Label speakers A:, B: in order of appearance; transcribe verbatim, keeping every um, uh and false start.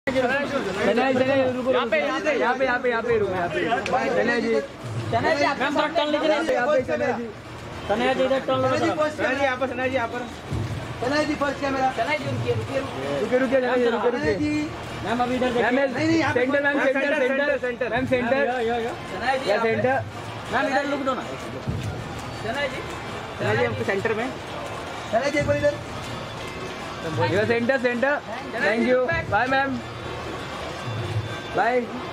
A: शनाया शनाया रुको यहाँ पे यहाँ पे यहाँ पे यहाँ पे यहाँ पे रुको यहाँ पे शनाया जी शनाया जी आप थोड़ा टर्न लीजिए यहाँ पे शनाया जी शनाया जी इधर टर्न लो शनाया जी यहाँ पर शनाया जी यहाँ पर शनाया जी फर्स्ट कैमरा शनाया जी रुकिए रुकिए रुकिए रुकिए रुकिए रुकिए जी मैम अभी इधर देखिए नहीं नहीं centre ma'am centre centre centre ma'am centre Shanaya ji या सेंटर मैम इधर लुक दो ना शनाया जी शनाया जी आपके सेंटर में शनाया जी एक बार इधर centre centre thank you bye ma'am bye